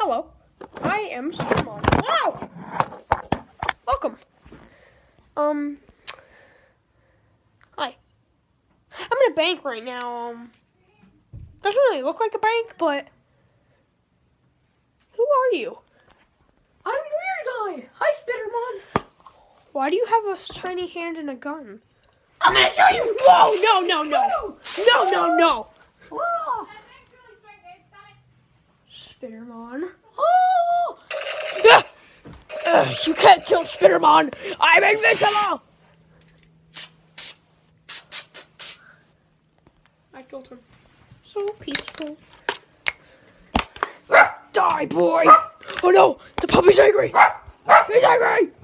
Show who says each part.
Speaker 1: Hello, I am Spider-Man. Wow! Welcome. Hi. I'm in a bank right now. Doesn't really look like a bank, but who are you?
Speaker 2: I'm Weird Guy. Hi, Spider-Man.
Speaker 1: Why do you have a tiny hand and a gun?
Speaker 2: I'm gonna kill you.
Speaker 1: Whoa! No!
Speaker 2: Oh.
Speaker 1: Spider-Man.
Speaker 2: Oh.
Speaker 1: You can't kill Spider-Man! I'm invincible! I killed him. So peaceful. Die, boy! Oh no! The puppy's angry! He's angry!